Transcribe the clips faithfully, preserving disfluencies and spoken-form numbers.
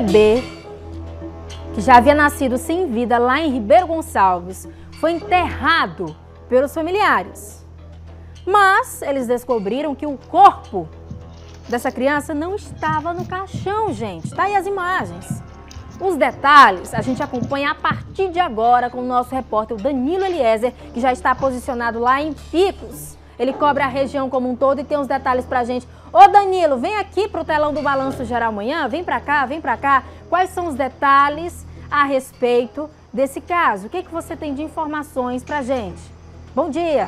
bebê que já havia nascido sem vida lá em Ribeiro Gonçalves foi enterrado pelos familiares. Mas eles descobriram que o corpo dessa criança não estava no caixão, gente. Tá aí as imagens. Os detalhes a gente acompanha a partir de agora com o nosso repórter, o Danilo Eliezer, que já está posicionado lá em Picos. Ele cobre a região como um todo e tem uns detalhes pra gente. Ô Danilo, vem aqui pro telão do Balanço Geral amanhã, vem pra cá, vem pra cá. Quais são os detalhes a respeito desse caso? O que, que você tem de informações pra gente? Bom dia.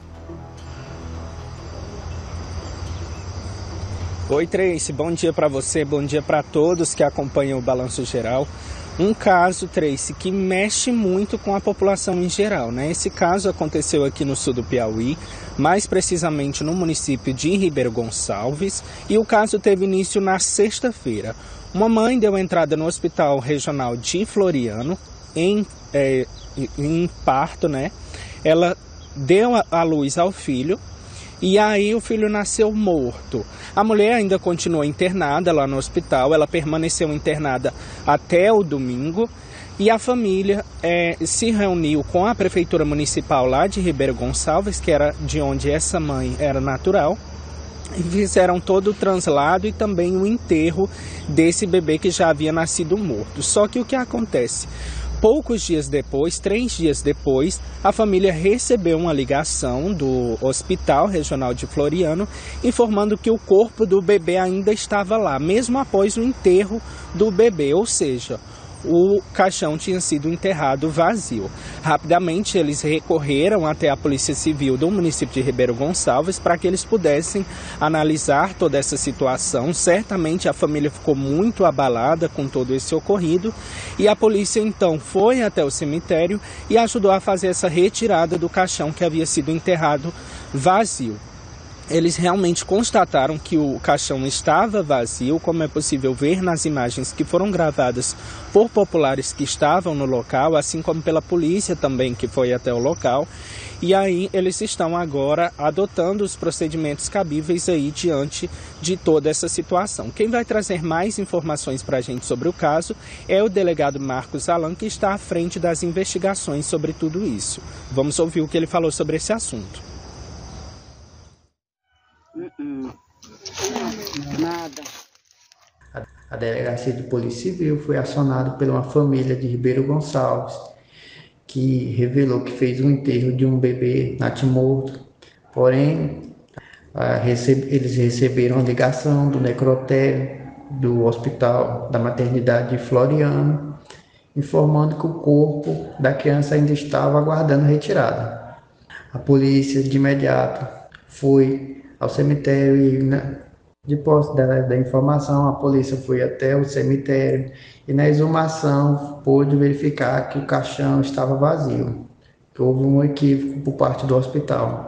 Oi, Tracy, bom dia para você, bom dia para todos que acompanham o Balanço Geral. Um caso, Tracy, que mexe muito com a população em geral, né? Esse caso aconteceu aqui no sul do Piauí, mais precisamente no município de Ribeiro Gonçalves, e o caso teve início na sexta-feira. Uma mãe deu entrada no Hospital Regional de Floriano em, é, em parto, né? Ela deu à luz ao filho. E aí o filho nasceu morto. A mulher ainda continuou internada lá no hospital, ela permaneceu internada até o domingo e a família é, se reuniu com a Prefeitura Municipal lá de Ribeiro Gonçalves, que era de onde essa mãe era natural, e fizeram todo o translado e também o enterro desse bebê que já havia nascido morto. Só que o que acontece? Poucos dias depois, três dias depois, a família recebeu uma ligação do Hospital Regional de Floriano informando que o corpo do bebê ainda estava lá, mesmo após o enterro do bebê, ou seja, o caixão tinha sido enterrado vazio. Rapidamente eles recorreram até a Polícia Civil do município de Ribeiro Gonçalves para que eles pudessem analisar toda essa situação. Certamente a família ficou muito abalada com todo esse ocorrido e a polícia então foi até o cemitério e ajudou a fazer essa retirada do caixão que havia sido enterrado vazio. Eles realmente constataram que o caixão estava vazio, como é possível ver nas imagens que foram gravadas por populares que estavam no local, assim como pela polícia também que foi até o local. E aí eles estão agora adotando os procedimentos cabíveis aí diante de toda essa situação. Quem vai trazer mais informações para a gente sobre o caso é o delegado Marcos Alan, que está à frente das investigações sobre tudo isso. Vamos ouvir o que ele falou sobre esse assunto. Uh-uh. Nada. A Delegacia de Polícia Civil foi acionada por uma família de Ribeiro Gonçalves que revelou que fez um enterro de um bebê natimorto. Porém, eles receberam a ligação do necrotério do Hospital da Maternidade de Floriano informando que o corpo da criança ainda estava aguardando retirada. A polícia de imediato foi ao cemitério e, né, de posse da, da informação, a polícia foi até o cemitério e na exumação pôde verificar que o caixão estava vazio, que houve um equívoco por parte do hospital.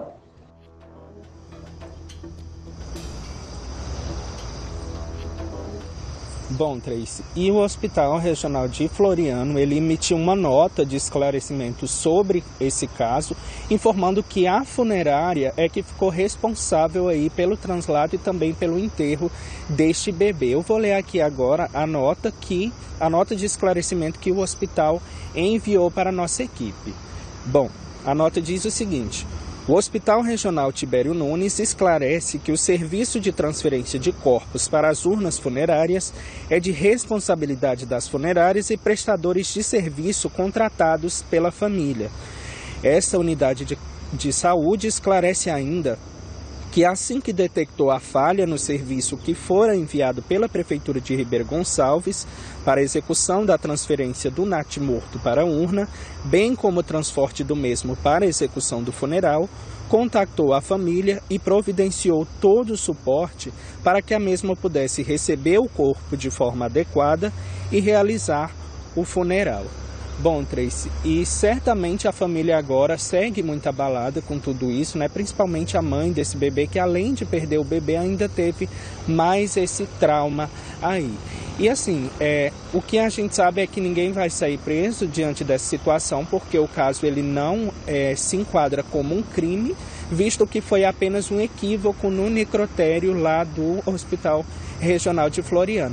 Bom, Tracy, e o Hospital Regional de Floriano, ele emitiu uma nota de esclarecimento sobre esse caso, informando que a funerária é que ficou responsável aí pelo translado e também pelo enterro deste bebê. Eu vou ler aqui agora a nota, que, a nota de esclarecimento que o hospital enviou para a nossa equipe. Bom, a nota diz o seguinte: o Hospital Regional Tibério Nunes esclarece que o serviço de transferência de corpos para as urnas funerárias é de responsabilidade das funerárias e prestadores de serviço contratados pela família. Essa unidade de, de saúde esclarece ainda que assim que detectou a falha no serviço que fora enviado pela Prefeitura de Ribeiro Gonçalves para a execução da transferência do natimorto para a urna, bem como o transporte do mesmo para a execução do funeral, contactou a família e providenciou todo o suporte para que a mesma pudesse receber o corpo de forma adequada e realizar o funeral. Bom, Tracy, e certamente a família agora segue muito abalada com tudo isso, né? Principalmente a mãe desse bebê, que além de perder o bebê, ainda teve mais esse trauma aí. E assim, é, o que a gente sabe é que ninguém vai sair preso diante dessa situação, porque o caso ele não é, se enquadra como um crime, visto que foi apenas um equívoco no necrotério lá do Hospital Regional de Floriano.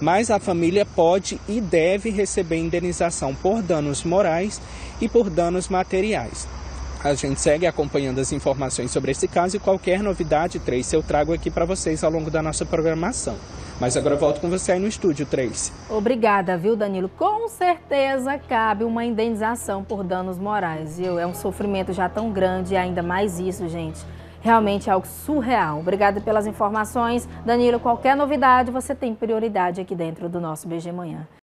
mas a família pode e deve receber indenização por danos morais e por danos materiais. A gente segue acompanhando as informações sobre esse caso e qualquer novidade, Tracy, eu trago aqui para vocês ao longo da nossa programação. Mas agora eu volto com você aí no estúdio, Tracy. Obrigada, viu, Danilo? Com certeza cabe uma indenização por danos morais, viu? É um sofrimento já tão grande e ainda mais isso, gente. Realmente é algo surreal. Obrigada pelas informações. Danilo, qualquer novidade, você tem prioridade aqui dentro do nosso B G Manhã.